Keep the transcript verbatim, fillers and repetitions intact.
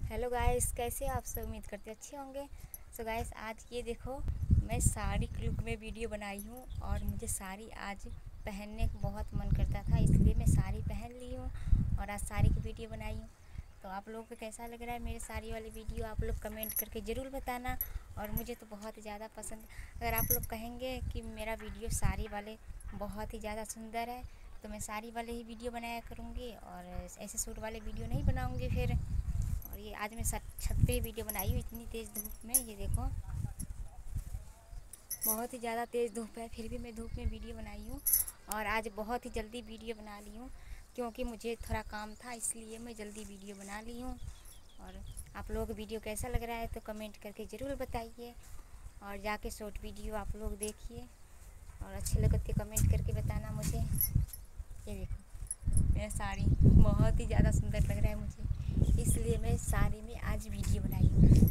Hello guys, कैसे आप सब? उम्मीद करते अच्छे होंगे। सो गाइस, आज ये देखो, मैं साड़ी के लुक में वीडियो बनाई हूँ और मुझे साड़ी आज पहनने का बहुत मन करता था, इसलिए मैं साड़ी पहन ली हूँ और आज साड़ी की वीडियो बनाई हूँ। तो आप लोगों को कैसा लग रहा है मेरे साड़ी वाली वीडियो? आप लोग कमेंट करके ज़रूर बताना। और मुझे तो बहुत ही ज़्यादा पसंद। अगर आप लोग कहेंगे कि मेरा वीडियो साड़ी वाले बहुत ही ज़्यादा सुंदर है तो मैं साड़ी वाले ही वीडियो बनाया करूँगी और ऐसे सूट वाले वीडियो नहीं बनाऊँगी फिर। और ये आज मैं छत पे वीडियो बनाई हूँ इतनी तेज़ धूप में। ये देखो, बहुत ही ज़्यादा तेज़ धूप है, फिर भी मैं धूप में वीडियो बनाई हूँ। और आज बहुत ही जल्दी वीडियो बना ली हूँ क्योंकि मुझे थोड़ा काम था, इसलिए मैं जल्दी वीडियो बना ली हूँ। और आप लोगों को वीडियो कैसा लग रहा है तो कमेंट करके ज़रूर बताइए और जाके शॉर्ट वीडियो आप लोग देखिए और अच्छे लगे तो कमेंट करके बताना मुझे। ये देखो, मेरा साड़ी बहुत ही ज़्यादा सुंदर लग रहा है मुझे, इसलिए मैं साड़ी में आज वीडियो बनाई हूँ।